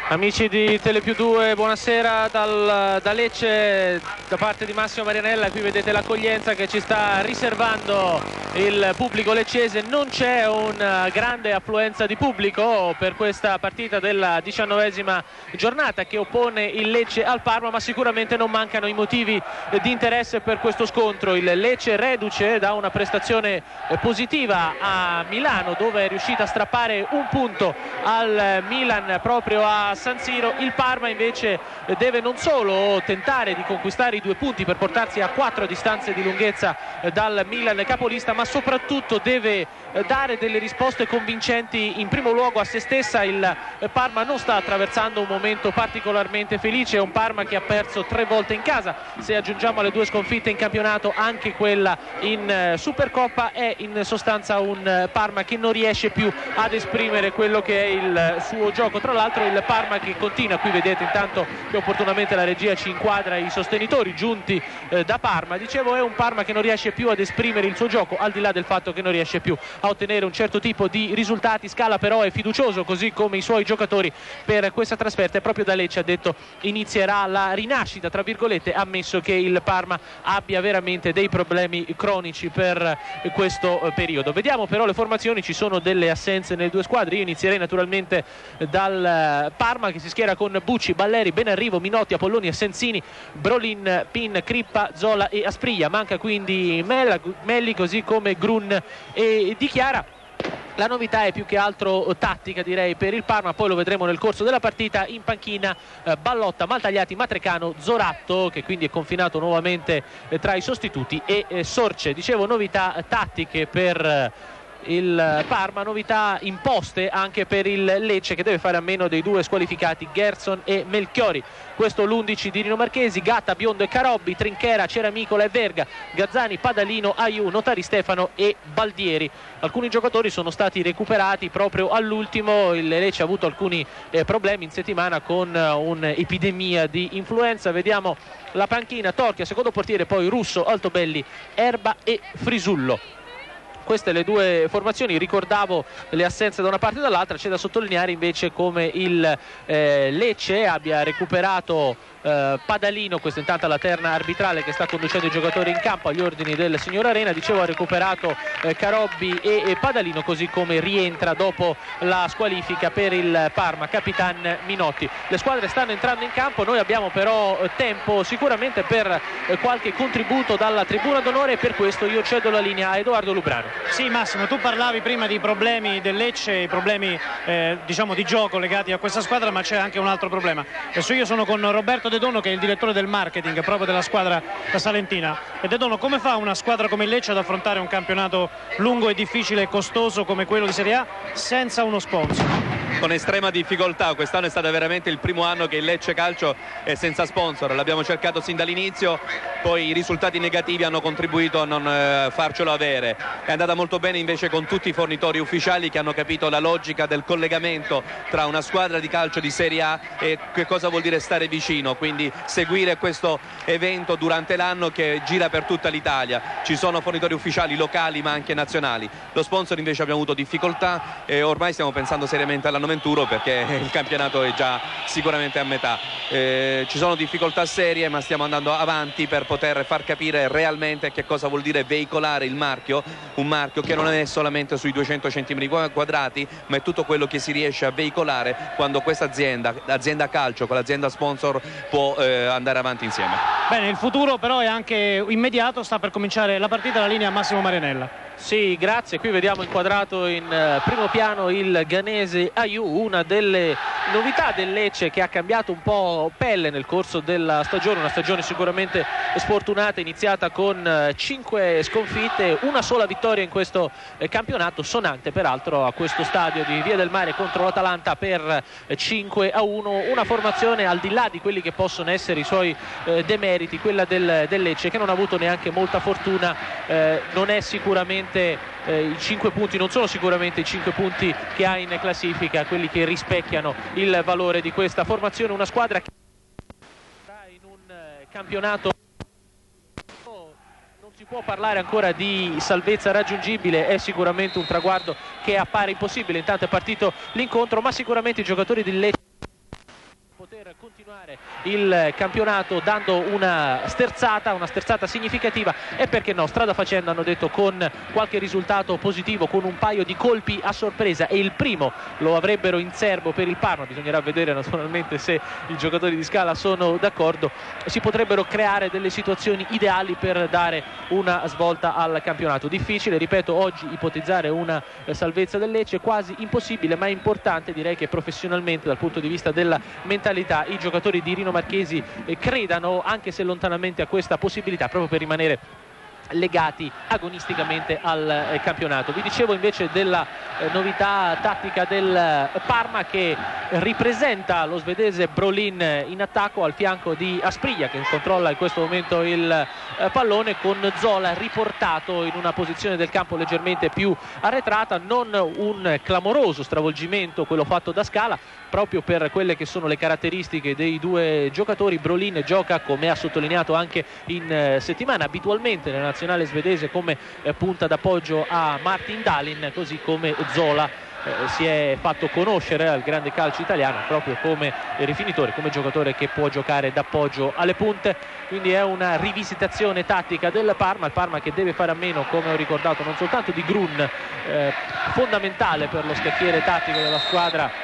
Amici di Telepiù 2, buonasera da Lecce, da parte di Massimo Marianella. Qui vedete l'accoglienza che ci sta riservando il pubblico leccese. Non c'è una grande affluenza di pubblico per questa partita della 19ª giornata che oppone il Lecce al Parma, ma sicuramente non mancano i motivi di interesse per questo scontro. Il Lecce reduce da una prestazione positiva a Milano, dove è riuscita a strappare un punto al Milan proprio a San Siro. Il Parma invece deve non solo tentare di conquistare i 2 punti per portarsi a 4 distanze di lunghezza dal Milan capolista, ma soprattutto deve dare delle risposte convincenti in primo luogo a se stessa. Il Parma non sta attraversando un momento particolarmente felice, è un Parma che ha perso 3 volte in casa. Se aggiungiamo alle 2 sconfitte in campionato anche quella in Supercoppa, è in sostanza un Parma che non riesce più ad esprimere quello che è il suo gioco. Tra l'altro il Parma che continua, qui vedete intanto che opportunamente la regia ci inquadra i sostenitori giunti da Parma. Dicevo, è un Parma che non riesce più ad esprimere il suo gioco, al di là del fatto che non riesce più a ottenere un certo tipo di risultati. Scala però è fiducioso, così come i suoi giocatori, per questa trasferta, e proprio da Lecce ha detto inizierà la rinascita, tra virgolette, ammesso che il Parma abbia veramente dei problemi cronici per questo periodo. Vediamo però le formazioni, ci sono delle assenze nelle 2 squadre. Io inizierei naturalmente dal Parma, che si schiera con Bucci, Balleri, Benarrivo, Minotti, Apolloni e Sensini, Brolin, Pin, Crippa, Zola e Aspriglia. Manca quindi Melli, così come Grun e Di Chiara. La novità è più che altro tattica, direi, per il Parma, poi lo vedremo nel corso della partita. In panchina Ballotta, Maltagliati, Matrecano, Zoratto, che quindi è confinato nuovamente tra i sostituti, e Sorce. Dicevo, novità tattiche per il Parma, novità imposte anche per il Lecce, che deve fare a meno dei 2 squalificati Gerson e Melchiori. Questo l'11 di Nino Marchesi: Gatta, Biondo e Carobbi, Trinchera, Ceramicola e Verga, Gazzani, Padalino, Aiù, Notari Stefano e Baldieri. Alcuni giocatori sono stati recuperati proprio all'ultimo. Il Lecce ha avuto alcuni problemi in settimana con un'epidemia di influenza. Vediamo la panchina: Torchia, secondo portiere, poi Russo, Altobelli, Erba e Frisullo. Queste le 2 formazioni. Ricordavo le assenze da una parte e dall'altra. C'è da sottolineare invece come il Lecce abbia recuperato Padalino, questa intanto la terna arbitrale che sta conducendo i giocatori in campo agli ordini del signor Arena. Dicevo, ha recuperato Carobbi e Padalino, così come rientra dopo la squalifica per il Parma Capitan Minotti. Le squadre stanno entrando in campo, noi abbiamo però tempo sicuramente per qualche contributo dalla tribuna d'onore, e per questo io cedo la linea a Edoardo Lubrano. Sì, Massimo, tu parlavi prima di problemi del Lecce, i problemi diciamo di gioco legati a questa squadra, ma c'è anche un altro problema. Adesso io sono con Roberto De Dono, che è il direttore del marketing proprio della squadra salentina. E De Dono, come fa una squadra come il Lecce ad affrontare un campionato lungo e difficile e costoso come quello di Serie A senza uno sponsor? Con estrema difficoltà. Quest'anno è stato veramente il primo anno che il Lecce Calcio è senza sponsor. L'abbiamo cercato sin dall'inizio, poi i risultati negativi hanno contribuito a non farcelo avere. È andata molto bene invece con tutti i fornitori ufficiali, che hanno capito la logica del collegamento tra una squadra di calcio di Serie A e che cosa vuol dire stare vicino, quindi seguire questo evento durante l'anno che gira per tutta l'Italia. Ci sono fornitori ufficiali locali ma anche nazionali. Lo sponsor invece abbiamo avuto difficoltà e ormai stiamo pensando seriamente all'anno venturo, perché il campionato è già sicuramente a metà. Ci sono difficoltà serie, ma stiamo andando avanti per poter far capire realmente che cosa vuol dire veicolare il marchio, un marchio che non è solamente sui 200 centimetri quadrati, ma è tutto quello che si riesce a veicolare quando questa azienda calcio con l'azienda sponsor può andare avanti insieme. Bene, il futuro però è anche immediato, sta per cominciare la partita, la linea a Massimo Marianella. Sì, grazie. Qui vediamo inquadrato in primo piano il ghanese Aiù, una delle novità del Lecce che ha cambiato un po' pelle nel corso della stagione, una stagione sicuramente sfortunata, iniziata con 5 sconfitte, una sola vittoria in questo campionato, sonante peraltro a questo stadio di Via del Mare contro l'Atalanta per 5-1, una formazione al di là di quelli che possono essere i suoi demeriti, quella del Lecce, che non ha avuto neanche molta fortuna. Non è sicuramente i 5 punti, non sono sicuramente i 5 punti che ha in classifica quelli che rispecchiano il valore di questa formazione. Una squadra che in un campionato non si può parlare ancora di salvezza raggiungibile, è sicuramente un traguardo che appare impossibile. Intanto è partito l'incontro, ma sicuramente i giocatori del Lecce il campionato dando una sterzata significativa e perché no, strada facendo, hanno detto, con qualche risultato positivo, con un paio di colpi a sorpresa, e il primo lo avrebbero in serbo per il Parma. Bisognerà vedere naturalmente se i giocatori di Scala sono d'accordo. Si potrebbero creare delle situazioni ideali per dare una svolta al campionato. Difficile, ripeto, oggi ipotizzare una salvezza del Lecce, quasi impossibile, ma è importante, direi, che professionalmente, dal punto di vista della mentalità, i giocatori di Rino Marchesi credano, anche se lontanamente, a questa possibilità, proprio per rimanere legati agonisticamente al campionato. Vi dicevo invece della novità tattica del Parma, che ripresenta lo svedese Brolin in attacco al fianco di Asprilla, che controlla in questo momento il pallone, con Zola riportato in una posizione del campo leggermente più arretrata. Non un clamoroso stravolgimento quello fatto da Scala, proprio per quelle che sono le caratteristiche dei due giocatori. Brolin gioca, come ha sottolineato anche in settimana, abitualmente nella nazionale svedese come punta d'appoggio a Martin Dahlin, così come Zola si è fatto conoscere al grande calcio italiano proprio come rifinitore, come giocatore che può giocare d'appoggio alle punte. Quindi è una rivisitazione tattica del Parma, il Parma che deve fare a meno, come ho ricordato, non soltanto di Grun, fondamentale per lo scacchiere tattico della squadra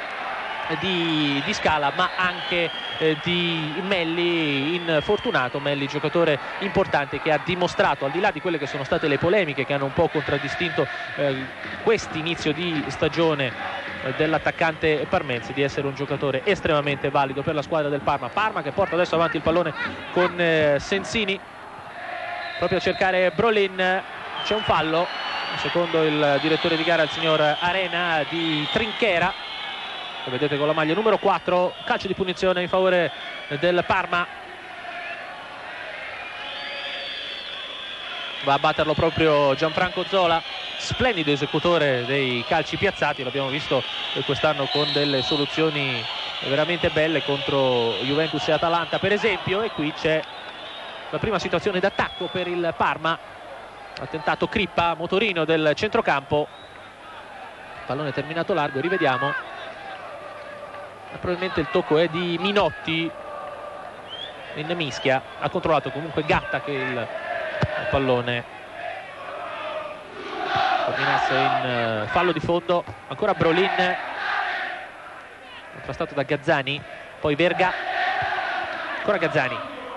di Scala, ma anche di Melli, infortunato. Melli, giocatore importante, che ha dimostrato, al di là di quelle che sono state le polemiche che hanno un po' contraddistinto quest'inizio di stagione dell'attaccante parmense, di essere un giocatore estremamente valido per la squadra del Parma. Parma che porta adesso avanti il pallone con Sensini, proprio a cercare Brolin. C'è un fallo, secondo il direttore di gara, il signor Arena, di Trinchera, lo vedete con la maglia numero 4. Calcio di punizione in favore del Parma. Va a batterlo proprio Gianfranco Zola, splendido esecutore dei calci piazzati, l'abbiamo visto quest'anno con delle soluzioni veramente belle contro Juventus e Atalanta, per esempio. E qui c'è la prima situazione d'attacco per il Parma. Ha tentato Crippa, motorino del centrocampo, pallone terminato largo, rivediamo. Probabilmente il tocco è di Minotti, in mischia. Ha controllato comunque Gatta che il pallone terminasse in fallo di fondo. Ancora Brolin, contrastato da Gazzani, poi Verga, ancora Gazzani,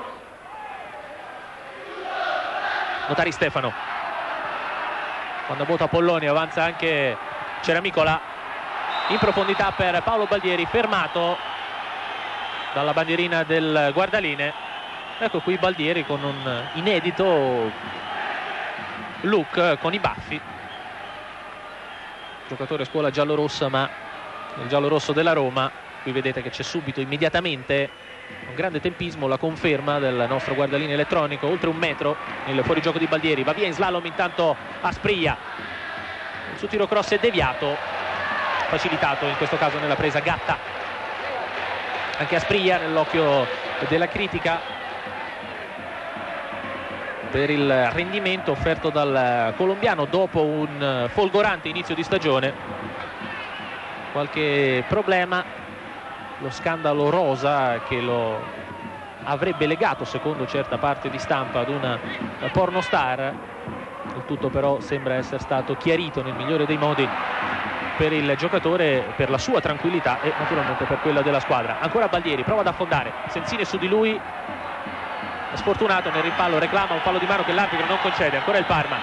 Notari Stefano, quando vuota Polloni avanza anche Ceramicola in profondità per Paolo Baldieri, fermato dalla bandierina del guardaline. Ecco qui Baldieri con un inedito look con i baffi, giocatore scuola giallorossa, ma il giallorosso della Roma. Qui vedete che c'è subito, immediatamente, un grande tempismo, la conferma del nostro guardaline elettronico. Oltre un metro nel fuorigioco di Baldieri, va via in slalom intanto Asprilla, il suo tiro cross è deviato, facilitato in questo caso nella presa Gatta. Anche Asprilla nell'occhio della critica per il rendimento offerto dal colombiano dopo un folgorante inizio di stagione. Qualche problema, lo scandalo rosa che lo avrebbe legato, secondo certa parte di stampa, ad una pornostar. Il tutto però sembra essere stato chiarito nel migliore dei modi per il giocatore, per la sua tranquillità e naturalmente per quella della squadra. Ancora Baldieri, prova ad affondare, Sensini su di lui, è sfortunato nel rimpallo, reclama un fallo di mano che l'arbitro non concede. Ancora il Parma,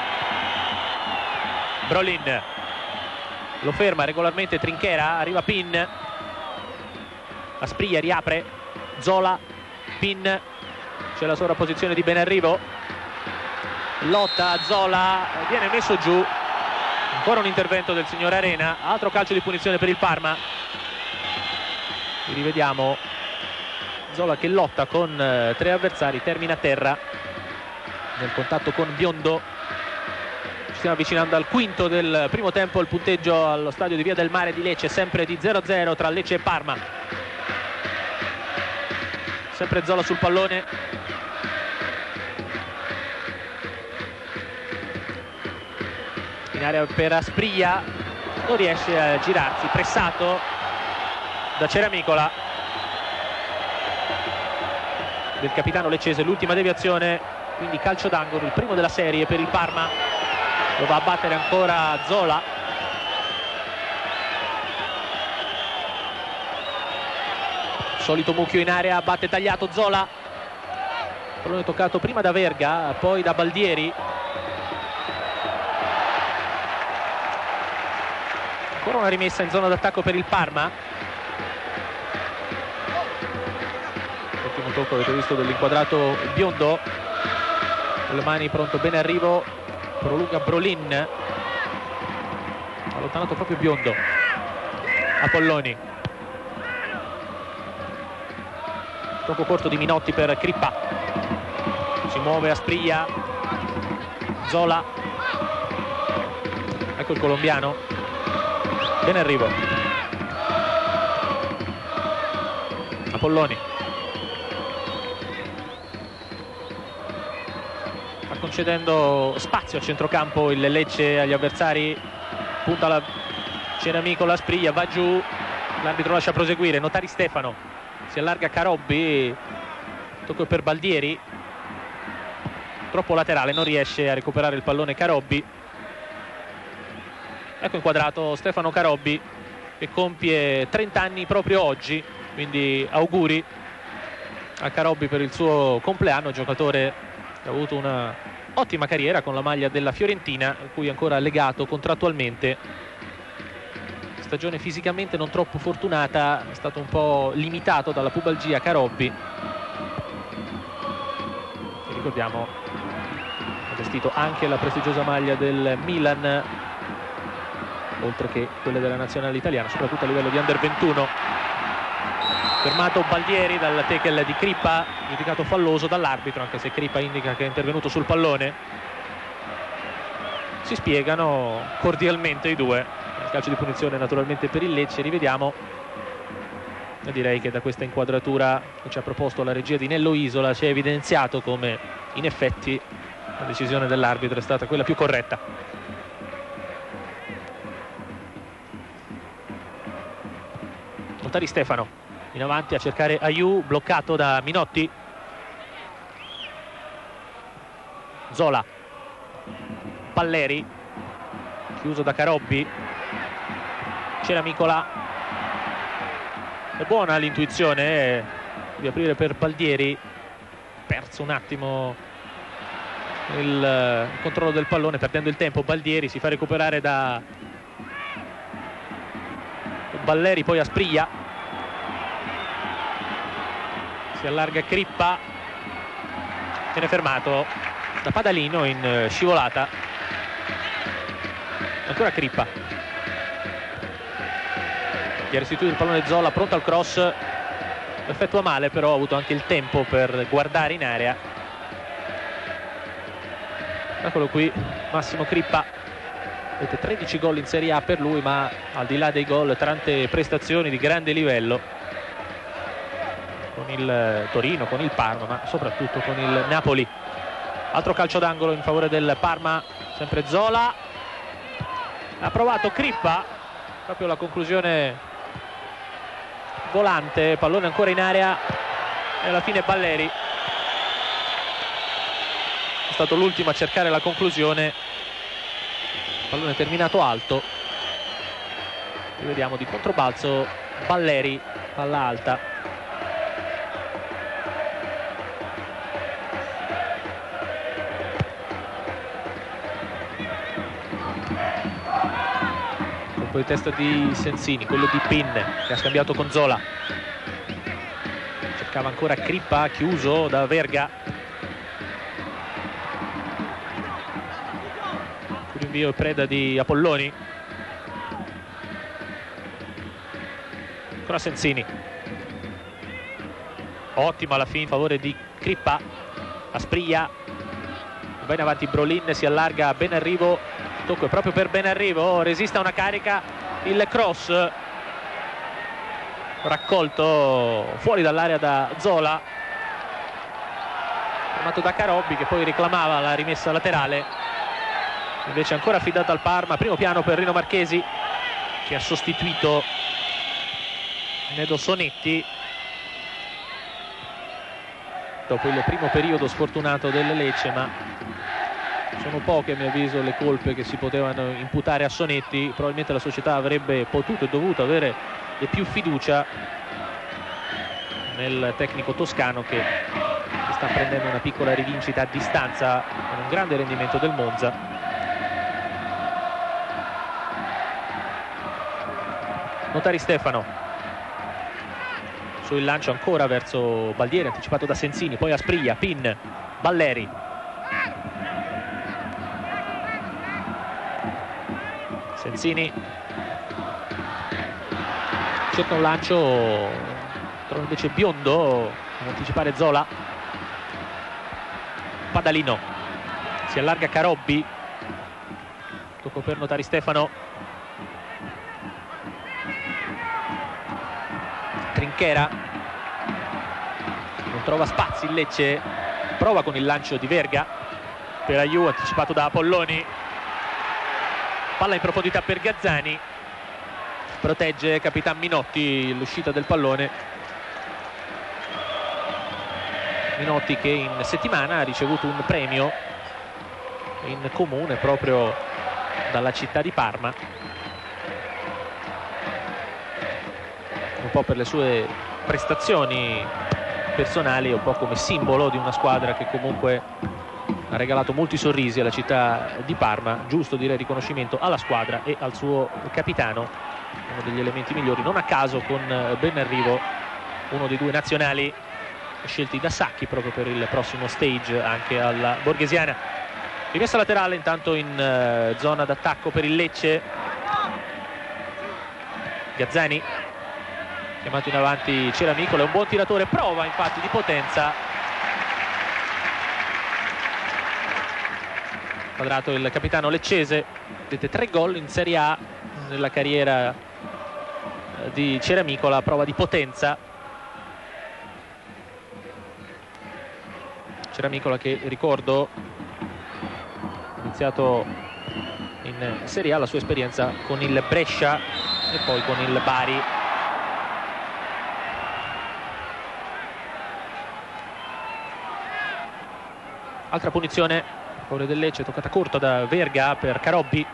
Brolin lo ferma regolarmente Trinchera, arriva Pin, Asprilla riapre, Zola, Pin, c'è la sovrapposizione di Benarrivo, lotta Zola, viene messo giù. Ancora un intervento del signor Arena, altro calcio di punizione per il Parma. Rivediamo Zola che lotta con tre avversari, termina a terra nel contatto con Biondo. Ci stiamo avvicinando al quinto del primo tempo, il punteggio allo stadio di Via del Mare di Lecce sempre di 0-0 tra Lecce e Parma. Sempre Zola sul pallone, in area per Asprilla, non riesce a girarsi, pressato da Ceramicola. del capitano leccese. L'ultima deviazione, quindi calcio d'angolo, il primo della serie per il Parma. Lo va a battere ancora Zola. Solito mucchio in area, batte tagliato Zola. Pallone toccato prima da Verga, poi da Baldieri. Ancora una rimessa in zona d'attacco per il Parma. Ultimo tocco, avete visto, dell'inquadrato biondo. Con le mani pronto, bene arrivo, prolunga Brolin. Allontanato proprio biondo. Apolloni. Tocco corto di Minotti per Crippa. Si muove Asprilla. Zola. Ecco il colombiano. Bene arrivo. Apolloni. Sta concedendo spazio a centrocampo il Lecce agli avversari. Punta la Ceramicola, Asprilla, va giù. L'arbitro lascia proseguire. Notari Stefano. Si allarga Carobbi. Tocco per Baldieri. Troppo laterale, non riesce a recuperare il pallone Carobbi. Ecco inquadrato Stefano Carobbi, che compie 30 anni proprio oggi, quindi auguri a Carobbi per il suo compleanno. Giocatore che ha avuto una ottima carriera con la maglia della Fiorentina, a cui è ancora legato contrattualmente. Stagione fisicamente non troppo fortunata, è stato un po' limitato dalla pubalgia Carobbi. E ricordiamo, ha vestito anche la prestigiosa maglia del Milan, oltre che quelle della nazionale italiana, soprattutto a livello di under 21. Fermato Baldieri dal tackle di Crippa, giudicato falloso dall'arbitro, anche se Crippa indica che è intervenuto sul pallone. Si spiegano cordialmente i due. Il calcio di punizione naturalmente per il Lecce. Rivediamo, e direi che da questa inquadratura che ci ha proposto la regia di Nello Isola si è evidenziato come in effetti la decisione dell'arbitro è stata quella più corretta. Notari Stefano in avanti a cercare Ayew, bloccato da Minotti. Zola. Palleri, chiuso da Carobbi. Ceramicola. È buona l'intuizione di aprire per Baldieri. Perso un attimo il controllo del pallone, perdendo il tempo. Baldieri si fa recuperare da Balleri, poi Asprilla. Si allarga Crippa. Viene fermato da Padalino in scivolata. Ancora Crippa. Gli ha restituito il pallone Zola, pronto al cross. Effettua male, però ha avuto anche il tempo per guardare in area. Eccolo qui Massimo Crippa. Avete 13 gol in Serie A per lui, ma al di là dei gol tante prestazioni di grande livello con il Torino, con il Parma, ma soprattutto con il Napoli. Altro calcio d'angolo in favore del Parma, sempre Zola. Ha provato Crippa, proprio la conclusione volante, pallone ancora in area e alla fine Balleri è stato l'ultimo a cercare la conclusione. Pallone terminato alto. Rivediamo di controbalzo Balleri, palla alta. Colpo di testa di Sensini, quello di Pin che ha scambiato con Zola. Cercava ancora Crippa, chiuso da Verga. Rinvio e preda di Apolloni. Ancora Sensini. Ottima alla fine in favore di Crippa. Asprilla. Va in avanti Brolin, si allarga Benarrivo. Tocco è proprio per Benarrivo. Resiste a una carica. Il cross raccolto fuori dall'area da Zola. Fermato da Carobbi, che poi reclamava la rimessa laterale. Invece ancora affidata al Parma. Primo piano per Rino Marchesi, che ha sostituito Nedo Sonetti. dopo il primo periodo sfortunato del Lecce, ma sono poche a mio avviso le colpe che si potevano imputare a Sonetti. Probabilmente la società avrebbe potuto e dovuto avere più fiducia nel tecnico toscano, che sta prendendo una piccola rivincita a distanza con un grande rendimento del Monza. Notari Stefano sul lancio ancora verso Baldieri, anticipato da Sensini, poi Asprilla, Pin, Balleri, Sensini cerca un lancio, trova invece Biondo ad anticipare Zola. Padalino, si allarga Carobbi, tocco per Notari Stefano, Trinchera, non trova spazi il Lecce, prova con il lancio di Verga per Aiù, anticipato da Apolloni, palla in profondità per Gazzani, protegge Capitan Minotti l'uscita del pallone. Minotti che in settimana ha ricevuto un premio in comune proprio dalla città di Parma, un po' per le sue prestazioni personali, un po' come simbolo di una squadra che comunque ha regalato molti sorrisi alla città di Parma. Giusto dire riconoscimento alla squadra e al suo capitano, uno degli elementi migliori. Non a caso con Benarrivo, uno dei due nazionali scelti da Sacchi proprio per il prossimo stage anche alla Borghesiana. Rimessa laterale intanto in zona d'attacco per il Lecce. Gazzani chiamato in avanti Ceramicola, è un buon tiratore, prova infatti di potenza. Quadrato il capitano leccese, vedete 3 gol in Serie A nella carriera di Ceramicola, prova di potenza. Ceramicola che, ricordo, ha iniziato in Serie A la sua esperienza con il Brescia e poi con il Bari. Altra punizione a favore del Lecce, toccata corta da Verga per Carobbi.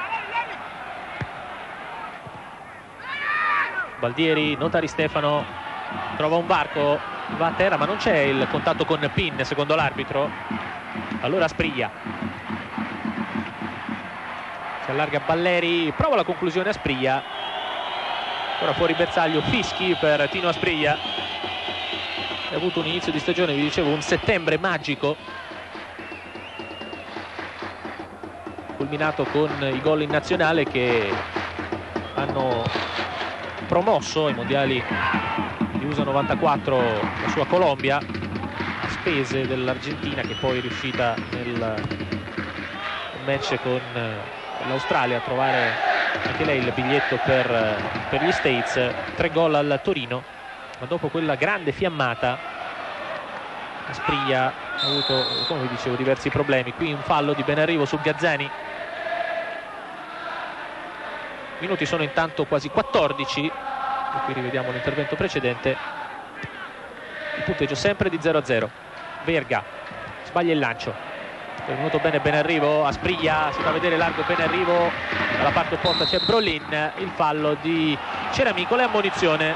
Baldieri, Notari Stefano trova un varco, va a terra ma non c'è il contatto con Pin secondo l'arbitro. Allora Asprilla, si allarga Balleri, prova la conclusione Asprilla, ora fuori bersaglio, fischi per Tino Asprilla. Ha avuto un inizio di stagione, vi dicevo, un settembre magico, culminato con i gol in nazionale che hanno promosso ai mondiali di USA 94 la sua Colombia a spese dell'Argentina, che poi è riuscita nel match con l'Australia a trovare anche lei il biglietto per gli States. 3 gol al Torino, ma dopo quella grande fiammata Asprilla ha avuto, come vi dicevo, diversi problemi. Qui un fallo di Benarrivo su Gazzani. Minuti sono intanto quasi 14 e qui rivediamo l'intervento precedente. Il punteggio sempre di 0-0. Verga sbaglia il lancio, è venuto bene Benarrivo, Asprilla si fa vedere largo Benarrivo, dalla parte opposta c'è Brolin, il fallo di Ceramicola e ammonizione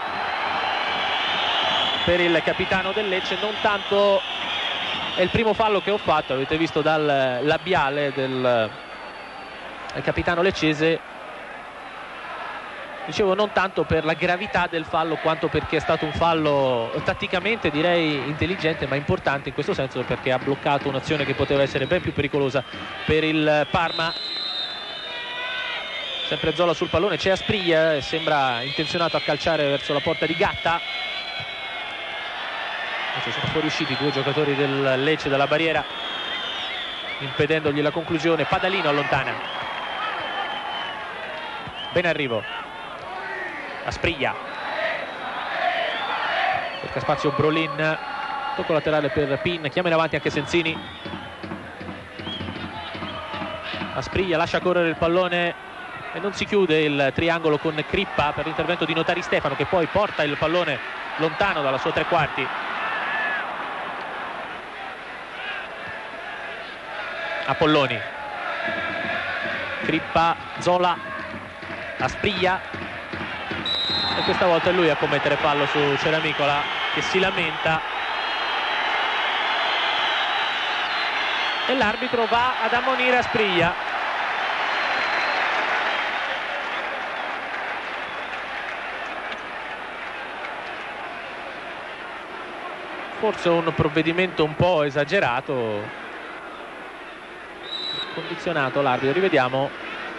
per il capitano del Lecce. Non tanto è il primo fallo che ho fatto, avete visto dal labiale del capitano leccese. Dicevo, non tanto per la gravità del fallo quanto perché è stato un fallo tatticamente direi intelligente ma importante in questo senso, perché ha bloccato un'azione che poteva essere ben più pericolosa per il Parma. Sempre Zola sul pallone, c'è Asprilla e sembra intenzionato a calciare verso la porta di Gatta. Invece sono fuoriusciti i 2 giocatori del Lecce dalla barriera, impedendogli la conclusione. Padalino allontana. Benarrivo, Asprilla, cerca spazio Brolin, tocco laterale per Pin, chiama in avanti anche Sensini. Asprilla lascia correre il pallone e non si chiude il triangolo con Crippa per l'intervento di Notari Stefano, che poi porta il pallone lontano dalla sua 3/4. Apolloni, Crippa, Zola, Asprilla, e questa volta è lui a commettere fallo su Ceramicola, che si lamenta, e l'arbitro va ad ammonire Asprilla. Forse un provvedimento un po' esagerato, condizionato l'arbitro. Rivediamo.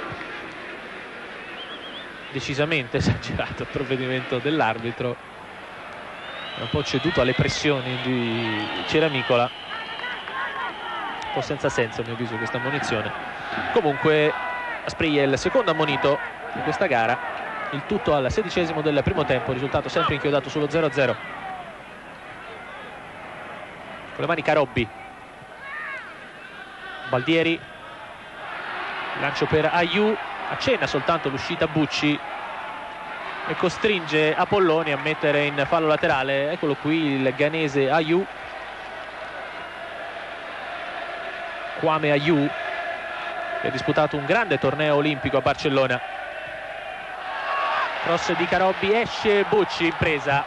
Decisamente esagerato il provvedimento dell'arbitro, un po' ceduto alle pressioni di Ceramicola, un po' senza senso a mio avviso questa ammonizione. Comunque Asprilla è il secondo ammonito di questa gara, il tutto al 16° del primo tempo, risultato sempre inchiodato sullo 0-0. Con le mani Carobbi, Baldieri, lancio per Ayew, accenna soltanto l'uscita Bucci e costringe Apolloni a mettere in fallo laterale. Eccolo qui il ghanese Ayew, Kwame Ayew, che ha disputato un grande torneo olimpico a Barcellona. Cross di Carobbi, esce Bucci in presa,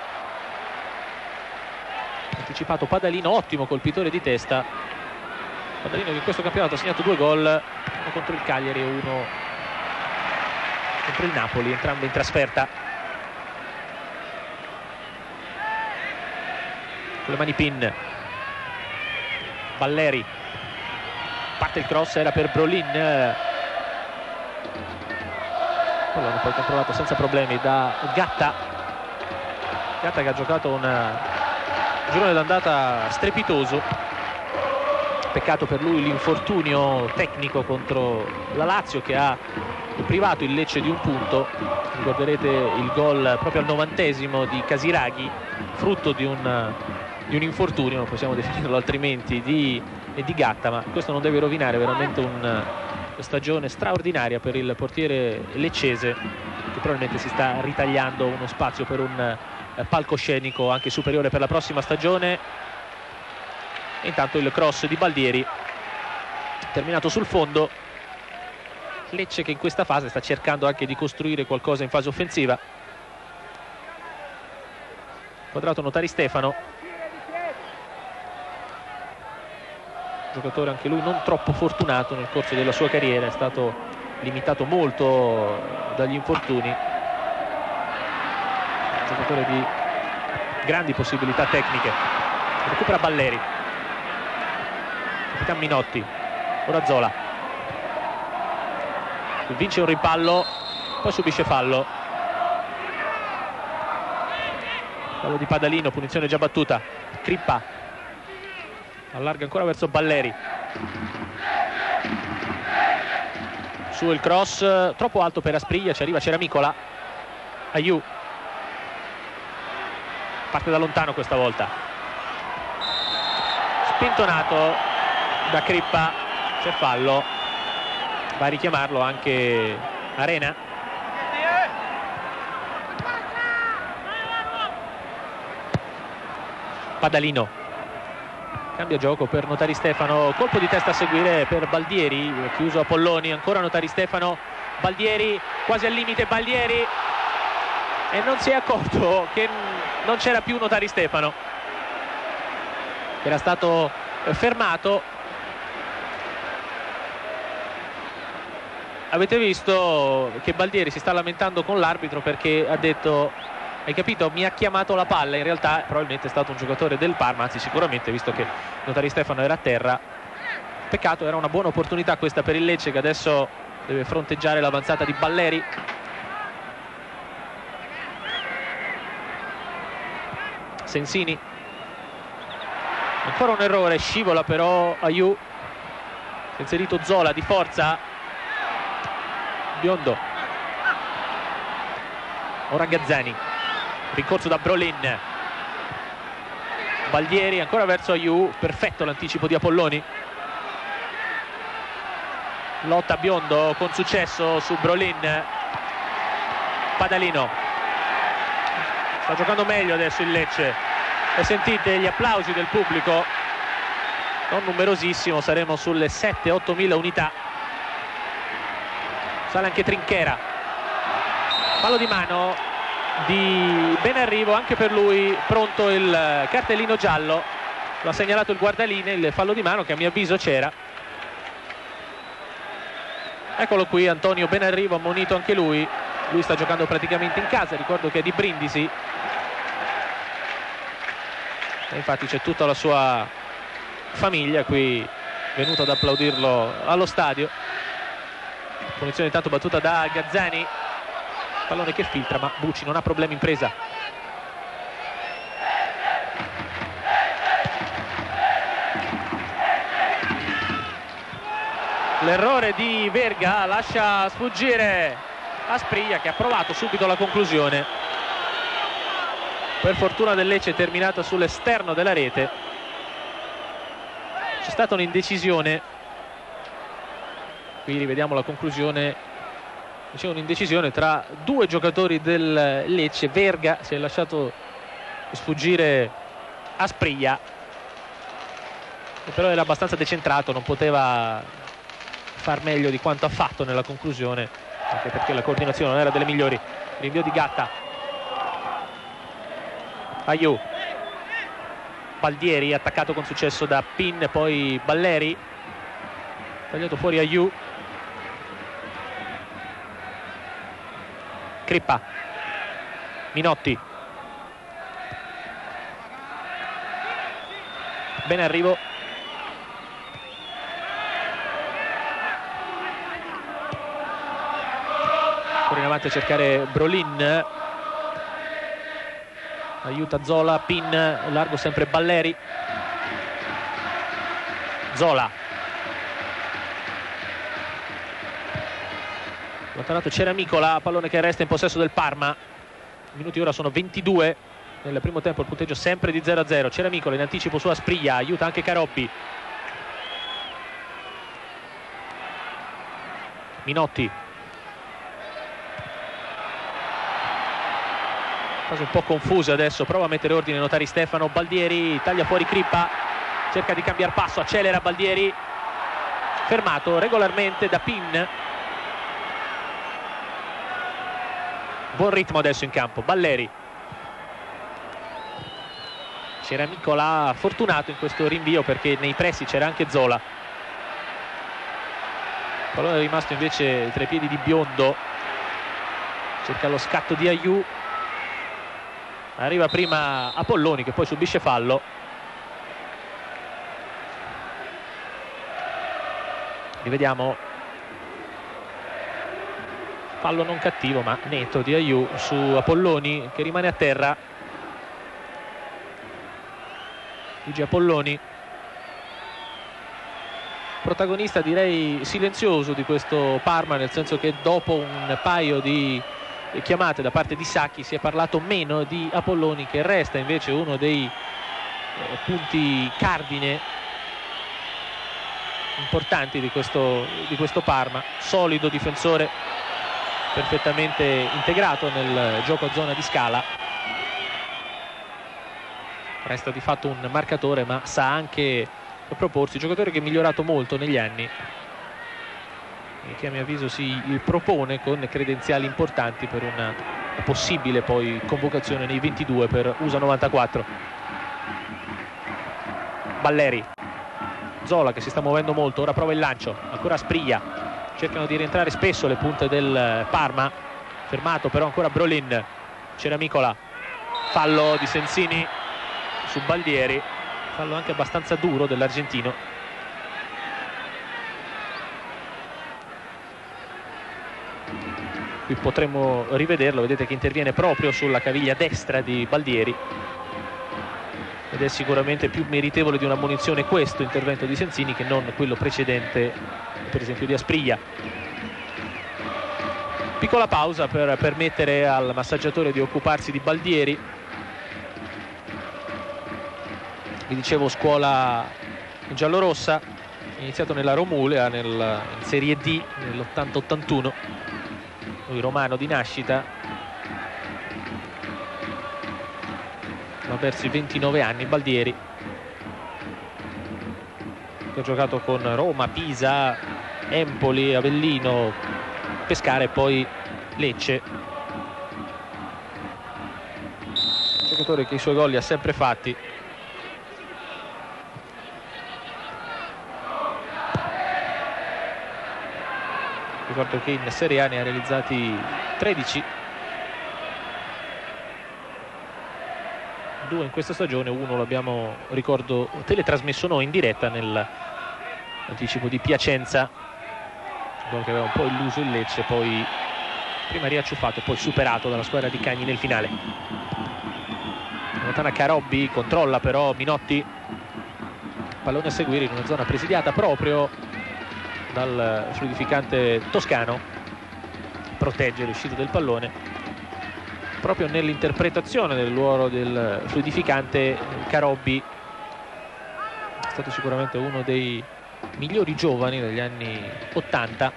anticipato Padalino, ottimo colpitore di testa. Padalino che in questo campionato ha segnato 2 gol, uno contro il Cagliari e uno contro il Napoli, entrambi in trasferta. Con le mani Pin, Balleri, parte il cross, era per Brolin, pallone poi controllato senza problemi da Gatta che ha giocato un girone d'andata strepitoso. Peccato per lui l'infortunio tecnico contro la Lazio, che ha privato il Lecce di un punto. Ricorderete il gol proprio al 90° di Casiraghi, frutto di un infortunio, non possiamo definirlo altrimenti, di Gatta, ma questo non deve rovinare veramente una stagione straordinaria per il portiere leccese, che probabilmente si sta ritagliando uno spazio per un palcoscenico anche superiore per la prossima stagione. E intanto il cross di Baldieri terminato sul fondo. Lecce che in questa fase sta cercando anche di costruire qualcosa in fase offensiva. Quadrato Notari Stefano, giocatore anche lui non troppo fortunato nel corso della sua carriera, è stato limitato molto dagli infortuni, giocatore di grandi possibilità tecniche. Recupera Balleri, Capitan Minotti, ora Zola, vince un rimpallo, poi subisce fallo di Padalino, punizione già battuta. Crippa allarga ancora verso Balleri, su il cross troppo alto per Asprilla, ci arriva Ceramicola. Ayew parte da lontano questa volta, spintonato da Crippa, c'è fallo, va a richiamarlo anche Arena. Padalino cambia gioco per Notari Stefano, colpo di testa a seguire per Baldieri, chiuso Apolloni, ancora Notari Stefano, Baldieri quasi al limite, Baldieri, e non si è accorto che non c'era più Notari Stefano, che era stato fermato. Avete visto che Baldieri si sta lamentando con l'arbitro perché ha detto: hai capito, mi ha chiamato la palla. In realtà probabilmente è stato un giocatore del Parma, anzi sicuramente, visto che Notari Stefano era a terra. Peccato, era una buona opportunità questa per il Lecce, che adesso deve fronteggiare l'avanzata di Balleri. Sensini, ancora un errore, scivola però Ayew, inserito Zola di forza, Biondo, ora Gazzani, rincorso da Brolin, Baldieri ancora verso Ayew, perfetto l'anticipo di Apolloni, lotta Biondo con successo su Brolin. Padalino, sta giocando meglio adesso il Lecce, e sentite gli applausi del pubblico non numerosissimo, saremo sulle 7-8 mila unità. Sale anche Trinchera, fallo di mano di Benarrivo, anche per lui pronto il cartellino giallo, lo ha segnalato il guardaline, il fallo di mano che a mio avviso c'era. Eccolo qui Antonio Benarrivo, ammonito anche lui sta giocando praticamente in casa, ricordo che è di Brindisi e infatti c'è tutta la sua famiglia qui venuta ad applaudirlo allo stadio. Punizione intanto battuta da Gazzani, pallone che filtra ma Bucci non ha problemi in presa. L'errore di Verga lascia sfuggire Asprilla, che ha provato subito la conclusione. Per fortuna del Lecce è terminata sull'esterno della rete. C'è stata un'indecisione, qui rivediamo la conclusione. C'è un'indecisione tra due giocatori del Lecce. Verga si è lasciato sfuggire Asprilla, però era abbastanza decentrato, non poteva far meglio di quanto ha fatto nella conclusione, anche perché la coordinazione non era delle migliori. Rinvio di Gatta, Ayew, Baldieri attaccato con successo da Pin, poi Balleri, tagliato fuori Ayew, Crippa, Minotti, Benarrivo, in avanti a cercare Brolin, aiuta Zola, Pin, largo sempre Balleri, Zola, allontanato Ceramicola, pallone che resta in possesso del Parma. I minuti ora sono 22 nel primo tempo, il punteggio sempre di 0-0. Ceramicola in anticipo su Asprilla, aiuta anche Carobbi, Minotti, fase un po' confusa adesso, prova a mettere ordine Notari Stefano. Baldieri taglia fuori Crippa, cerca di cambiare passo, accelera Baldieri, fermato regolarmente da Pin. Buon ritmo adesso in campo Balleri. Ceramicola fortunato in questo rinvio perché nei pressi c'era anche Zola. Il pallone è rimasto invece tra i piedi di Biondo, cerca lo scatto di Ayew, arriva prima Apolloni che poi subisce fallo. Rivediamo, fallo non cattivo ma netto di Ayew su Apolloni che rimane a terra. Luigi Apolloni, protagonista direi silenzioso di questo Parma, nel senso che dopo un paio di chiamate da parte di Sacchi si è parlato meno di Apolloni, che resta invece uno dei punti cardine importanti di questo Parma. Solido difensore, perfettamente integrato nel gioco a zona di Scala, resta di fatto un marcatore ma sa anche proporsi, giocatore che è migliorato molto negli anni e che a mio avviso si propone con credenziali importanti per una possibile poi convocazione nei 22 per USA 94. Balleri, Zola che si sta muovendo molto, ora prova il lancio, ancora Asprilla, cercano di rientrare spesso le punte del Parma, fermato però ancora Brolin. Ceramicola, fallo di Sensini su Baldieri, fallo anche abbastanza duro dell'argentino. Qui potremmo rivederlo, vedete che interviene proprio sulla caviglia destra di Baldieri ed è sicuramente più meritevole di una ammonizione questo intervento di Sensini che non quello precedente, per esempio di Asprilla. Piccola pausa per permettere al massaggiatore di occuparsi di Baldieri. Vi dicevo, scuola giallorossa, iniziato nella Romulea in Serie D nell'80-81. Lui romano di nascita, va verso i 29 anni Baldieri. che ha giocato con Roma, Pisa, Empoli, Avellino, Pescara e poi Lecce. Un giocatore che i suoi gol li ha sempre fatti. Ricordo che in Serie A ne ha realizzati 13, 2 in questa stagione, uno l'abbiamo, ricordo, teletrasmesso noi in diretta nell'anticipo di Piacenza, gol che aveva un po' illuso il Lecce, poi prima riacciuffato e poi superato dalla squadra di Cagni nel finale. Lontana Carobbi, controlla però Minotti, pallone a seguire in una zona presidiata proprio dal fluidificante toscano, protegge l'uscita del pallone proprio nell'interpretazione del ruolo del fluidificante. Carobbi è stato sicuramente uno dei migliori giovani degli anni 80.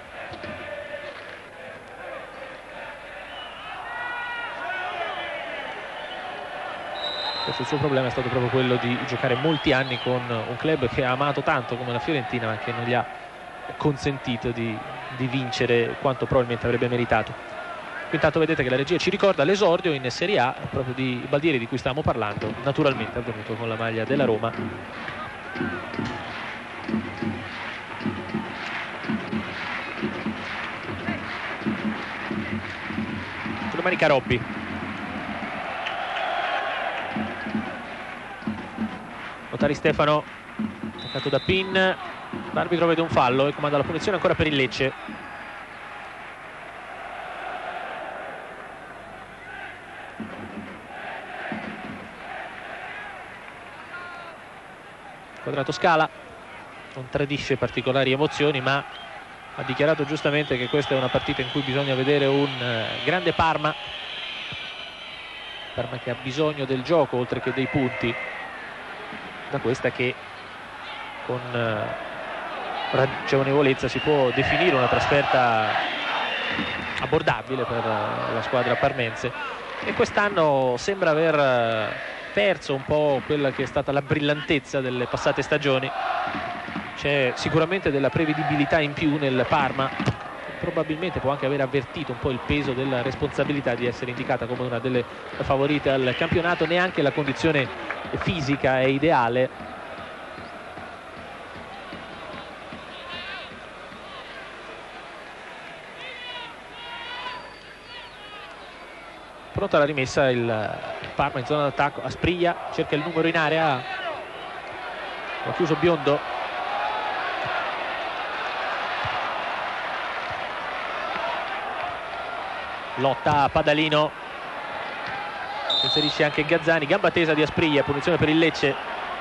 Forse il suo problema è stato proprio quello di giocare molti anni con un club che ha amato tanto come la Fiorentina, ma che non gli ha consentito di vincere quanto probabilmente avrebbe meritato. Intanto vedete che la regia ci ricorda l'esordio in Serie A proprio di Baldieri, di cui stavamo parlando, naturalmente avvenuto con la maglia della Roma. Sulle mani Carobbi. Ottari Stefano, toccato da Pin. L'arbitro vede un fallo e comanda la punizione ancora per il Lecce. Quadrato Scala non tradisce particolari emozioni, ma ha dichiarato giustamente che questa è una partita in cui bisogna vedere un grande Parma che ha bisogno del gioco oltre che dei punti da questa che con ragionevolezza si può definire una trasferta abbordabile per la squadra parmense, e quest'anno sembra aver perso un po' quella che è stata la brillantezza delle passate stagioni. C'è sicuramente della prevedibilità in più nel Parma, probabilmente può anche aver avvertito un po' il peso della responsabilità di essere indicata come una delle favorite al campionato. Neanche la condizione fisica è ideale. Pronta la rimessa il Parma in zona d'attacco. Aspriglia cerca il numero in area, ha chiuso Biondo. Lotta Padalino, inserisce anche Gazzani, gamba tesa di Aspriglia, punizione per il Lecce.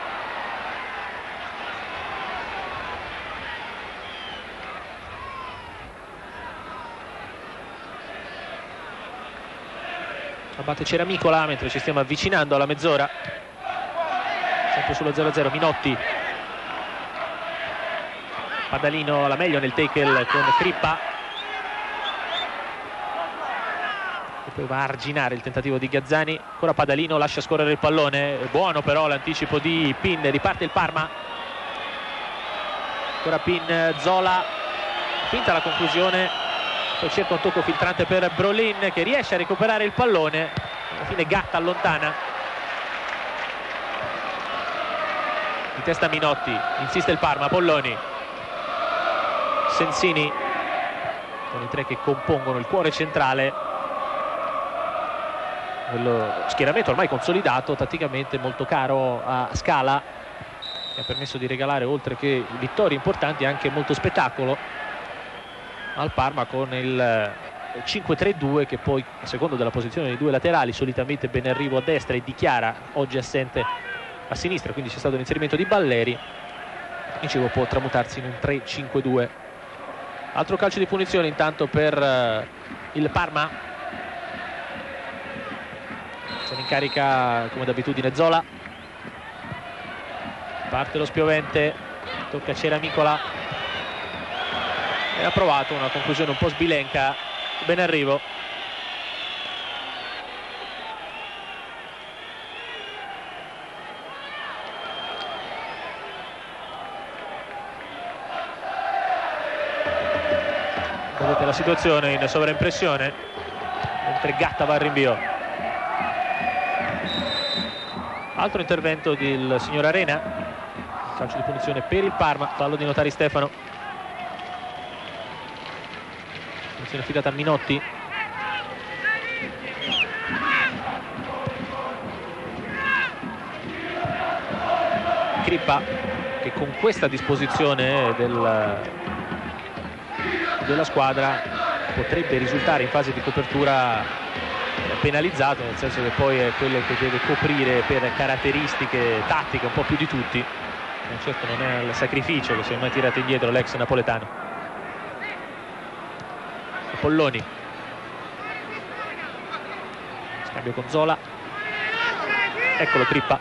Abbatte Ceramicola mentre ci stiamo avvicinando alla mezz'ora, sempre sullo 0-0. Minotti, Padalino alla meglio nel tackle con Crippa, e poi va a arginare il tentativo di Gazzani. Ancora Padalino, lascia scorrere il pallone, buono però l'anticipo di Pin, riparte il Parma. Ancora Pin, Zola, finta la conclusione, poi cerca un tocco filtrante per Brolin che riesce a recuperare il pallone, alla fine Gatta allontana. Di testa Minotti, insiste il Parma, Polloni, Sensini, sono i tre che compongono il cuore centrale dello schieramento ormai consolidato, tatticamente molto caro a Scala, che ha permesso di regalare oltre che vittorie importanti anche molto spettacolo al Parma, con il 5-3-2 che poi, a seconda della posizione dei due laterali, solitamente Benarrivo a destra e Di Chiara oggi assente a sinistra, quindi c'è stato l'inserimento di Balleri, dicevo può tramutarsi in un 3-5-2. Altro calcio di punizione intanto per il Parma, se ne incarica come d'abitudine Zola, parte lo spiovente, tocca Ceramicola e ha provato una conclusione un po' sbilenca Benarrivo. vedete la situazione in sovraimpressione mentre Gatta va al rinvio. Altro intervento del signor Arena, calcio di punizione per il Parma, fallo di Notari Stefano, punizione affidata a Minotti. Crippa che con questa disposizione della squadra potrebbe risultare in fase di copertura penalizzato, nel senso che poi è quello che deve coprire per caratteristiche tattiche un po' più di tutti. Certo non è il sacrificio che si è mai tirato indietro l'ex napoletano. Polloni, scambio con Zola, eccolo Crippa,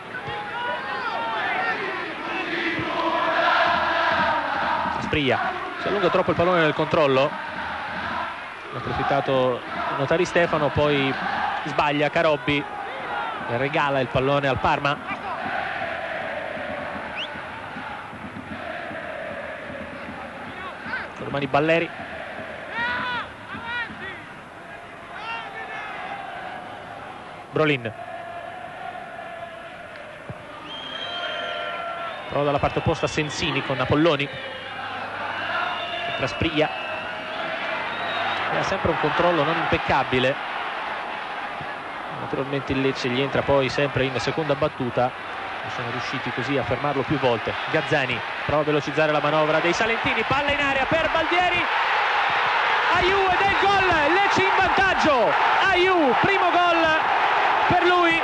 Spria, si allunga troppo il pallone nel controllo, ha approfittato Notari Stefano, poi sbaglia Carobbi, regala il pallone al Parma. Con le mani Balleri, Brolin, prova dalla parte opposta Sensini con Apolloni, tra Spria, e ha sempre un controllo non impeccabile. Naturalmente il Lecce gli entra poi sempre in seconda battuta, sono riusciti così a fermarlo più volte. Gazzani prova a velocizzare la manovra dei salentini, palla in area per Baldieri, Ayew ed è il gol, Lecce in vantaggio. Ayew, primo gol per lui,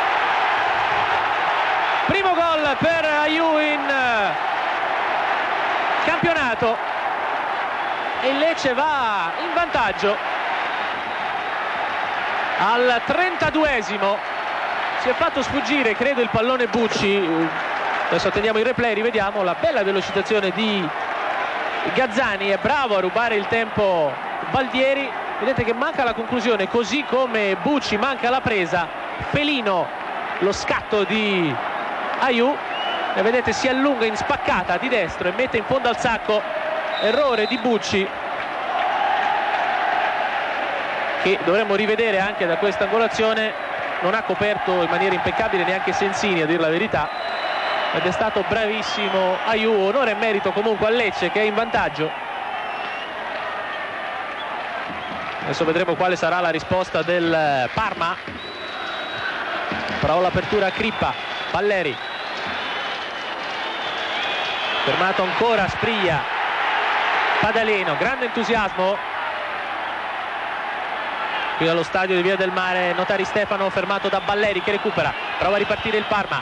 primo gol per Ayew in campionato e il Lecce va in vantaggio al 32esimo. Si è fatto sfuggire credo il pallone Bucci, adesso attendiamo il replay, rivediamo la bella velocizzazione di Gazzani, è bravo a rubare il tempo Baldieri. Vedete che manca la conclusione, così come Bucci manca la presa. Felino lo scatto di Ayew e vedete si allunga in spaccata di destro e mette in fondo al sacco. Errore di Bucci che dovremmo rivedere anche da questa angolazione. Non ha coperto in maniera impeccabile neanche Sensini, a dir la verità, ed è stato bravissimo Ayew. Onore e merito comunque al Lecce che è in vantaggio. Adesso vedremo quale sarà la risposta del Parma. Prova l'apertura a Crippa, Balleri, fermato ancora Spria, Padalino, grande entusiasmo qui allo stadio di Via del Mare. Notari Stefano fermato da Balleri che recupera, prova a ripartire il Parma.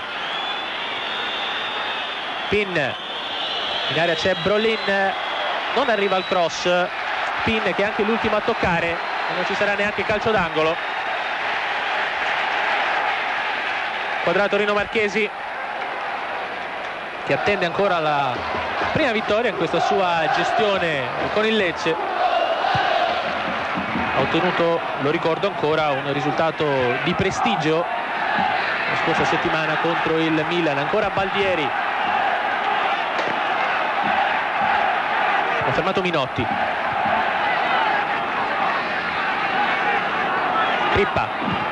Pin, in area c'è Brolin, non arriva al cross. Pin che è anche l'ultimo a toccare e non ci sarà neanche calcio d'angolo. Quadrato Rino Marchesi che attende ancora la prima vittoria in questa sua gestione con il Lecce. Ha ottenuto, lo ricordo ancora, un risultato di prestigio la scorsa settimana contro il Milan. Ancora Baldieri, ha fermato Minotti. Crippa,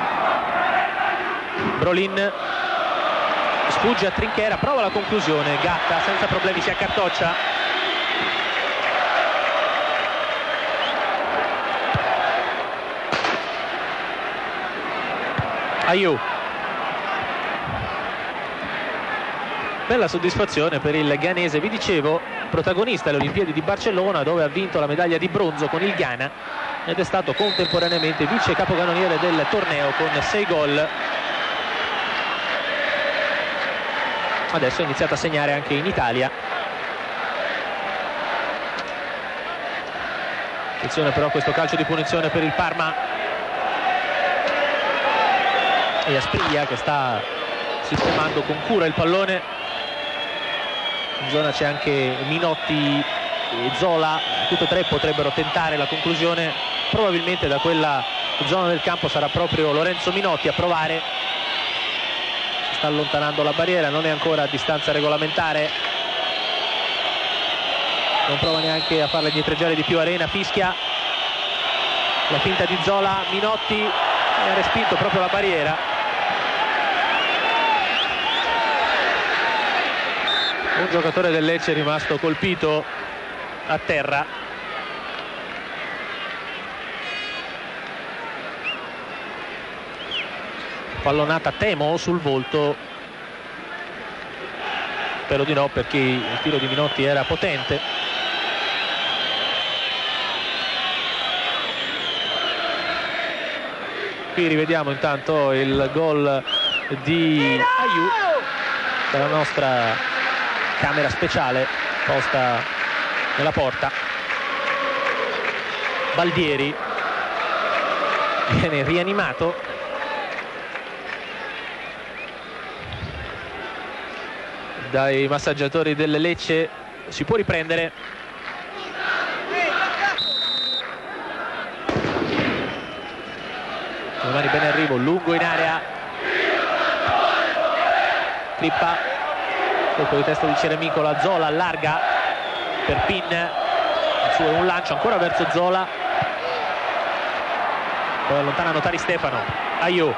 Brolin sfugge a Trinchera, prova la conclusione, Gatta senza problemi si accartoccia. Ayew, bella soddisfazione per il ghanese, vi dicevo, protagonista alle Olimpiadi di Barcellona dove ha vinto la medaglia di bronzo con il Ghana ed è stato contemporaneamente vice capocannoniere del torneo con 6 gol. Adesso ha iniziato a segnare anche in Italia. Attenzione però a questo calcio di punizione per il Parma e Asprilla che sta sistemando con cura il pallone. In zona c'è anche Minotti e Zola, tutti e tre potrebbero tentare la conclusione. Probabilmente da quella zona del campo sarà proprio Lorenzo Minotti a provare. Sta allontanando la barriera, non è ancora a distanza regolamentare, non prova neanche a farla indietreggiare di più Arena, fischia la finta di Zola, Minotti ha respinto proprio la barriera. Un giocatore del Lecce è rimasto colpito a terra. Pallonata, temo, sul volto. Spero di no, perché il tiro di Minotti era potente. Qui rivediamo intanto il gol di Ayew dalla nostra camera speciale posta nella porta. Baldieri viene rianimato. Dai massaggiatori del Lecce, si può riprendere. Domani bene arrivo, lungo in area. Crippa, colpo di testa di Ceramicola, Zola allarga per Pin. Il suo è un lancio ancora verso Zola. Poi allontana Notari Stefano. Ayew.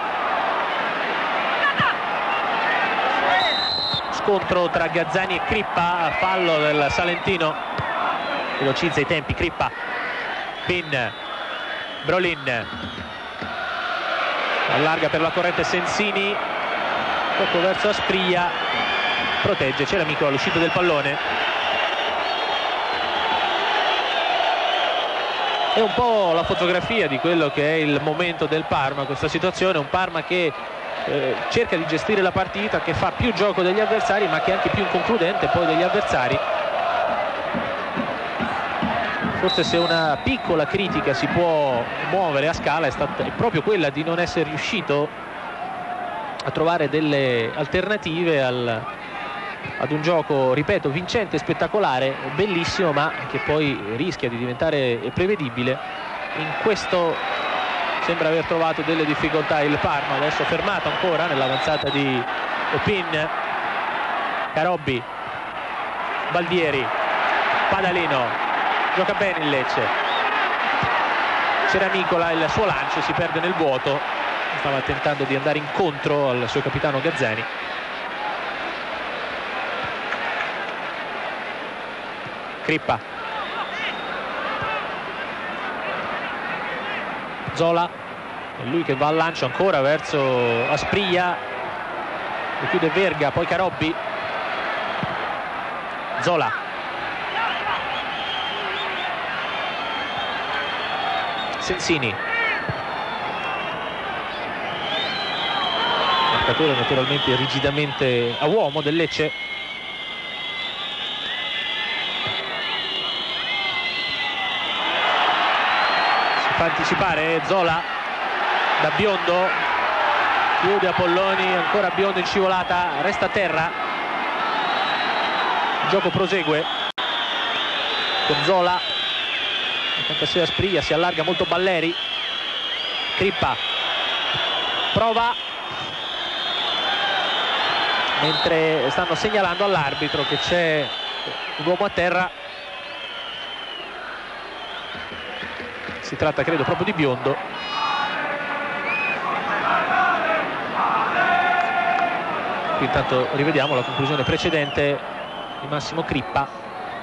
Scontro tra Gazzani e Crippa, fallo del salentino, velocizza i tempi Crippa. Pin, Brolin allarga per la corrente Sensini, poco verso Asprilla, protegge Ceramicola all'uscita del pallone. È un po' la fotografia di quello che è il momento del Parma, questa situazione, un Parma che cerca di gestire la partita, che fa più gioco degli avversari ma che è anche più inconcludente poi degli avversari. Forse se una piccola critica si può muovere a Scala è proprio quella di non essere riuscito a trovare delle alternative ad un gioco, ripeto, vincente, spettacolare, bellissimo, ma che poi rischia di diventare prevedibile. In questo sembra aver trovato delle difficoltà il Parma, adesso fermato ancora nell'avanzata di Pin. Carobbi, Baldieri, Padalino, gioca bene il Lecce. Ceramicola, il suo lancio si perde nel vuoto, stava tentando di andare incontro al suo capitano Gazzani. Crippa, Zola, è lui che va al lancio ancora verso Asprilla, lo chiude Verga, poi Carobbi. Zola, Sensini, marcatore naturalmente rigidamente a uomo del Lecce. Si fa anticipare Zola da Biondo, chiude Apolloni, ancora Biondo in scivolata, resta a terra. Il gioco prosegue con Zola. Fantasia Asprilla, si allarga molto Balleri. Crippa prova, mentre stanno segnalando all'arbitro che c'è un uomo a terra. Si tratta credo proprio di Biondo. Qui intanto rivediamo la conclusione precedente di Massimo Crippa.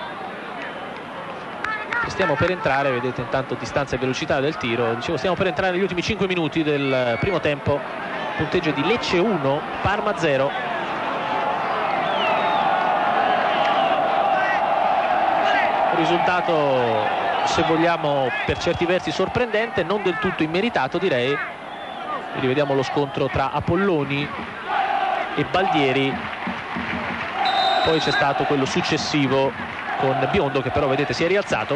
Stiamo per entrare, vedete intanto distanza e velocità del tiro, dicevo stiamo per entrare negli ultimi 5 minuti del primo tempo. Punteggio di Lecce 1, Parma 0. Risultato, se vogliamo, per certi versi sorprendente, non del tutto immeritato direi. Rivediamo lo scontro tra Apolloni e Baldieri, poi c'è stato quello successivo con Biondo che però vedete si è rialzato.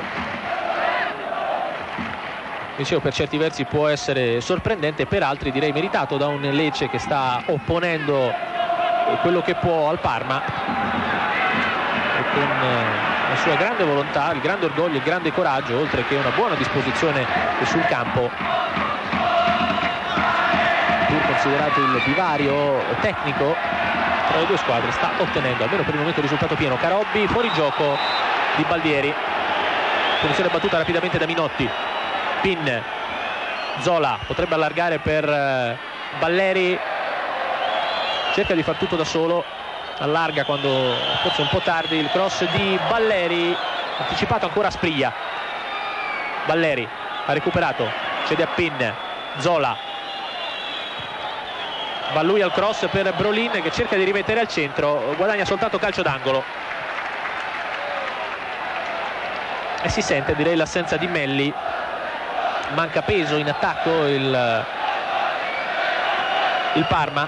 Dicevo, per certi versi può essere sorprendente, per altri direi meritato da un Lecce che sta opponendo quello che può al Parma e con la sua grande volontà, il grande orgoglio, il grande coraggio, oltre che una buona disposizione sul campo, pur considerato il divario tecnico tra le due squadre, sta ottenendo almeno per il momento il risultato pieno. Carobbi, fuori gioco di Baldieri, punizione battuta rapidamente da Minotti. Pin, Zola potrebbe allargare per Balleri, cerca di far tutto da solo, allarga quando forse un po' tardi, il cross di Balleri, anticipato ancora a Asprilla. Balleri ha recuperato, cede a Pin, Zola, va lui al cross per Brolin che cerca di rimettere al centro, guadagna soltanto calcio d'angolo e si sente, direi, l'assenza di Melli, manca peso in attacco il Parma.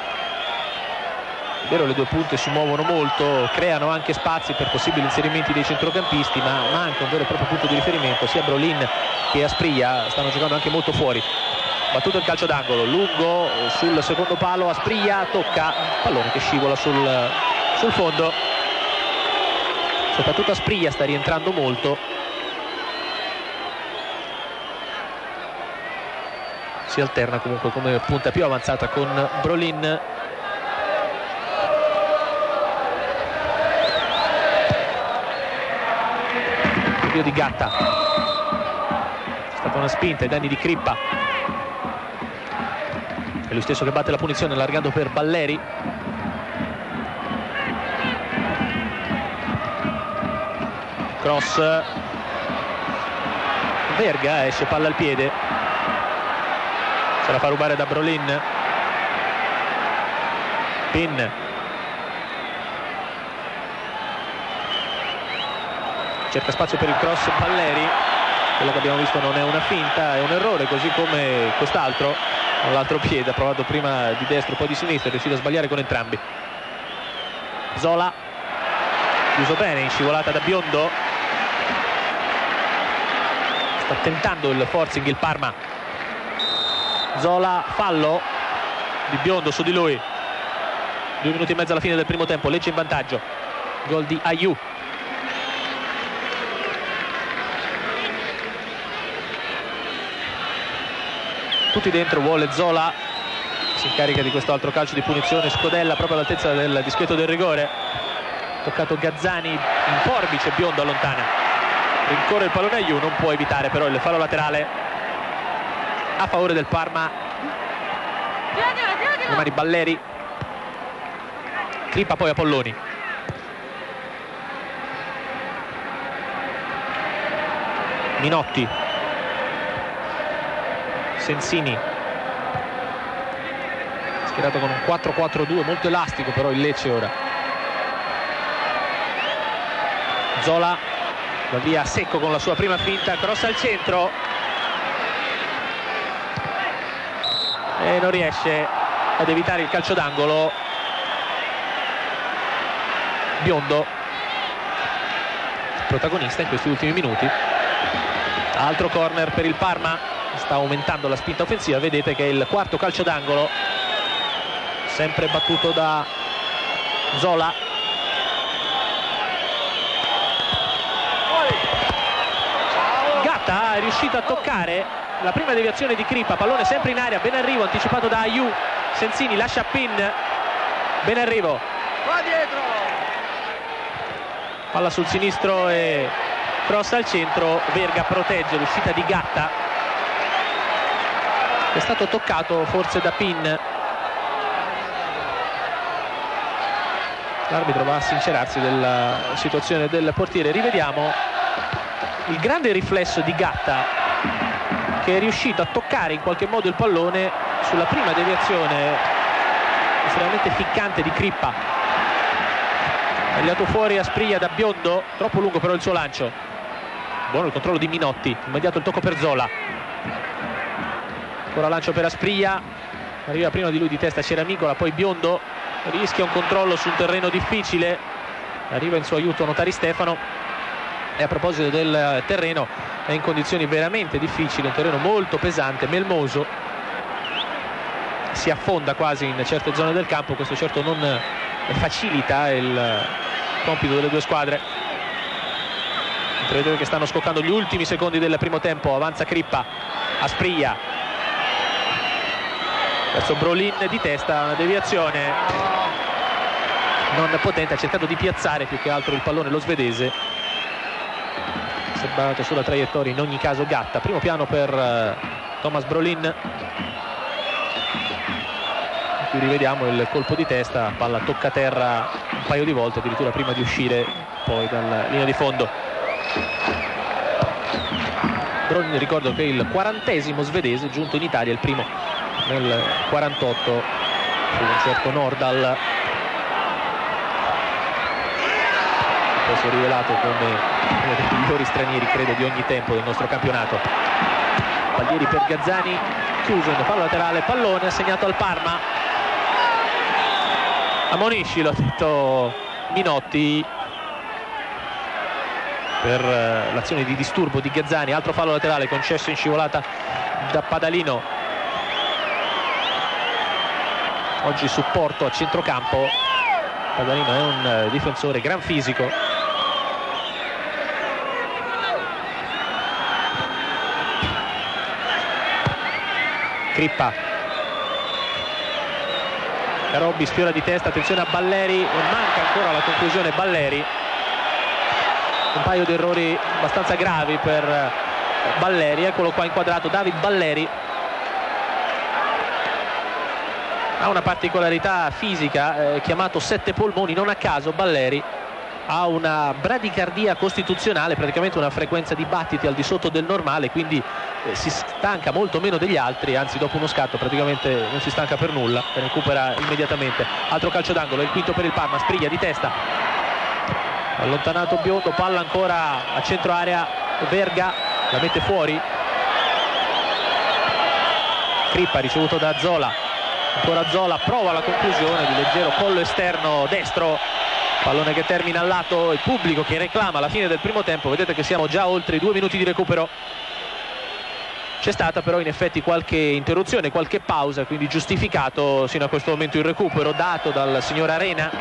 È vero, le due punte si muovono molto, creano anche spazi per possibili inserimenti dei centrocampisti, ma manca un vero e proprio punto di riferimento. Sia Brolin che Asprilla stanno giocando anche molto fuori. Battuto il calcio d'angolo, lungo sul secondo palo, Asprilla tocca, pallone che scivola sul fondo. Soprattutto Asprilla sta rientrando molto. Si alterna comunque come punta più avanzata con Brolin. Invio di Gatta, è stata una spinta ai danni di Crippa, è lui stesso che batte la punizione allargando per Balleri. Cross, Verga, esce palla al piede, se la fa rubare da Brolin. Pin, cerca spazio per il cross Balleri, quello che abbiamo visto non è una finta, è un errore, così come quest'altro con l'altro piede, ha provato prima di destro poi di sinistra, è riuscito a sbagliare con entrambi. Zola, chiuso bene, in scivolata da Biondo, sta tentando il forcing il Parma. Zola, fallo di Biondo su di lui. 2 minuti e mezzo alla fine del primo tempo, Lecce in vantaggio, gol di Ayew. Tutti dentro, vuole Zola, si incarica di questo altro calcio di punizione Scodella proprio all'altezza del dischetto del rigore, toccato Gazzani in forbice, Biondo allontana, rincorre il pallone Ayew, non può evitare però il fallo laterale a favore del Parma. Rimane Balleri, Crippa poi a Polloni. Minotti, Sensini, schierato con un 4-4-2 molto elastico però il Lecce ora. Zola va via secco con la sua prima finta, cross al centro e non riesce ad evitare il calcio d'angolo. Biondo, protagonista in questi ultimi minuti. Altro corner per il Parma, sta aumentando la spinta offensiva, vedete che è il quarto calcio d'angolo, sempre battuto da Zola. Gatta è riuscito a toccare la prima deviazione di Crippa, pallone sempre in aria, ben arrivo, anticipato da Ayew. Sensini lascia Pin, ben arrivo, va dietro, palla sul sinistro e cross al centro. Verga protegge l'uscita di Gatta, è stato toccato forse da Pin. L'arbitro va a sincerarsi della situazione del portiere. Rivediamo il grande riflesso di Gatta, che è riuscito a toccare in qualche modo il pallone sulla prima deviazione estremamente ficcante di Crippa. Tagliato fuori Asprilla da Biondo, troppo lungo però il suo lancio. Buono il controllo di Minotti, immediato il tocco per Zola. Ancora lancio per Asprilla, arriva prima di lui di testa Ceramicola, poi Biondo rischia un controllo su un terreno difficile, arriva in suo aiuto Notari Stefano. E a proposito del terreno, è in condizioni veramente difficili, un terreno molto pesante, melmoso, si affonda quasi in certe zone del campo, questo certo non facilita il compito delle due squadre. Vedete che stanno scoccando gli ultimi secondi del primo tempo, avanza Crippa, Asprilla verso Brolin di testa, una deviazione non potente, ha cercato di piazzare più che altro il pallone lo svedese. sembrato sulla traiettoria in ogni caso Gatta. Primo piano per Thomas Brolin, qui rivediamo il colpo di testa, palla tocca terra un paio di volte addirittura prima di uscire poi dalla linea di fondo. Brolin, ricordo che è il 40esimo svedese giunto in Italia, il primo nel 48 fu un certo Nordahl, poi si è rivelato come uno dei migliori stranieri credo di ogni tempo del nostro campionato. Pallieri per Gazzani, chiuso in fallo laterale, pallone assegnato al Parma. Ammonisci, l'ha detto Minotti, per l'azione di disturbo di Gazzani. Altro fallo laterale concesso in scivolata da Padalino. Oggi supporto a centrocampo. Padalino è un difensore gran fisico. Crippa, Carobbi sfiora di testa, attenzione a Balleri, e manca ancora la conclusione Balleri. Un paio di errori abbastanza gravi per Balleri. Eccolo qua inquadrato David Balleri, ha una particolarità fisica, chiamato 7 polmoni, non a caso Balleri ha una bradicardia costituzionale, praticamente una frequenza di battiti al di sotto del normale, quindi si stanca molto meno degli altri, anzi dopo uno scatto praticamente non si stanca per nulla, recupera immediatamente. Altro calcio d'angolo, il quinto per il Parma, Spriglia di testa, allontanato Biondo, palla ancora a centro area, Verga la mette fuori. Crippa ricevuto da Zola, ancora Zola, prova la conclusione di leggero collo esterno destro, pallone che termina al lato. Il pubblico che reclama la fine del primo tempo, vedete che siamo già oltre i 2 minuti di recupero. C'è stata però in effetti qualche interruzione, qualche pausa, quindi giustificato sino a questo momento il recupero dato dal signor Arena,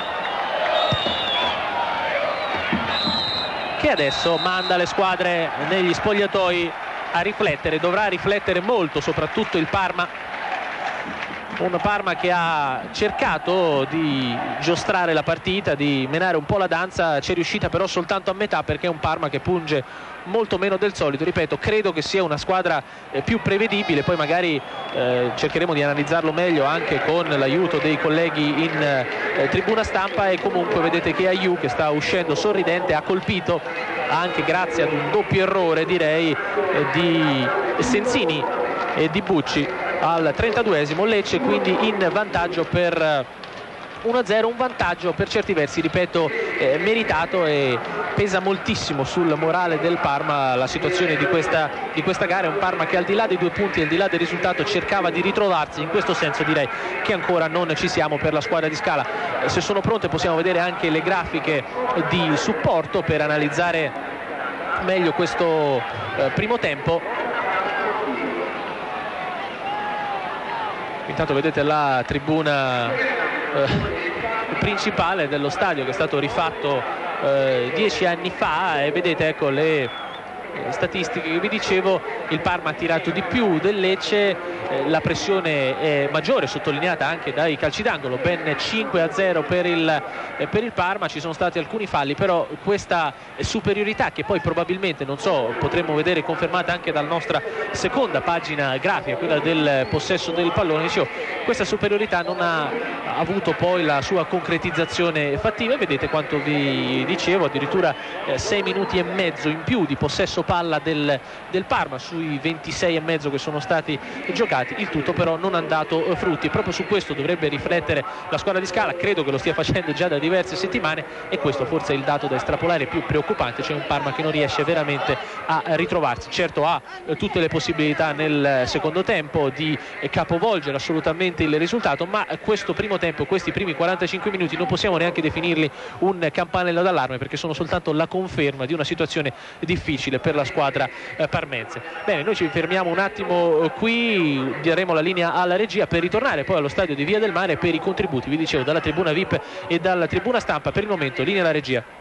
che adesso manda le squadre negli spogliatoi a riflettere. Dovrà riflettere molto soprattutto il Parma, un Parma che ha cercato di giostrare la partita, di menare un po' la danza, ci è riuscita però soltanto a metà, perché è un Parma che punge molto meno del solito. Ripeto, credo che sia una squadra più prevedibile, poi magari cercheremo di analizzarlo meglio anche con l'aiuto dei colleghi in tribuna stampa. E comunque vedete che Ayew, che sta uscendo sorridente, ha colpito anche grazie ad un doppio errore direi di Sensini e di Bucci al 32esimo. Lecce quindi in vantaggio per 1-0, un vantaggio per certi versi, ripeto, meritato, e pesa moltissimo sul morale del Parma la situazione di questa gara. È un Parma che al di là dei 2 punti, al di là del risultato, cercava di ritrovarsi. In questo senso direi che ancora non ci siamo per la squadra di Scala. Se sono pronte possiamo vedere anche le grafiche di supporto per analizzare meglio questo primo tempo. Intanto vedete la tribuna principale dello stadio, che è stato rifatto 10 anni fa, e vedete ecco le statistiche che vi dicevo. Il Parma ha tirato di più del Lecce, la pressione è maggiore, sottolineata anche dai calci d'angolo, ben 5-0 per il Parma. Ci sono stati alcuni falli, però questa superiorità, che poi probabilmente, non so, potremmo vedere confermata anche dalla nostra seconda pagina grafica, quella del possesso del pallone, dicevo, questa superiorità non ha avuto poi la sua concretizzazione fattiva. Vedete quanto vi dicevo, addirittura 6 minuti e mezzo in più di possesso palla del Parma sui 26 e mezzo che sono stati giocati. Il tutto però non ha dato frutti, e proprio su questo dovrebbe riflettere la squadra di Scala. Credo che lo stia facendo già da diverse settimane, e questo forse è il dato da estrapolare più preoccupante. C'è un Parma che non riesce veramente a ritrovarsi. Certo, ha tutte le possibilità nel secondo tempo di capovolgere assolutamente il risultato, ma questo primo tempo, questi primi 45 minuti non possiamo neanche definirli un campanello d'allarme, perché sono soltanto la conferma di una situazione difficile per la squadra parmense. Bene, noi ci fermiamo un attimo qui, daremo la linea alla regia per ritornare poi allo stadio di Via del Mare per i contributi, vi dicevo, dalla tribuna VIP e dalla tribuna stampa. Per il momento linea alla regia.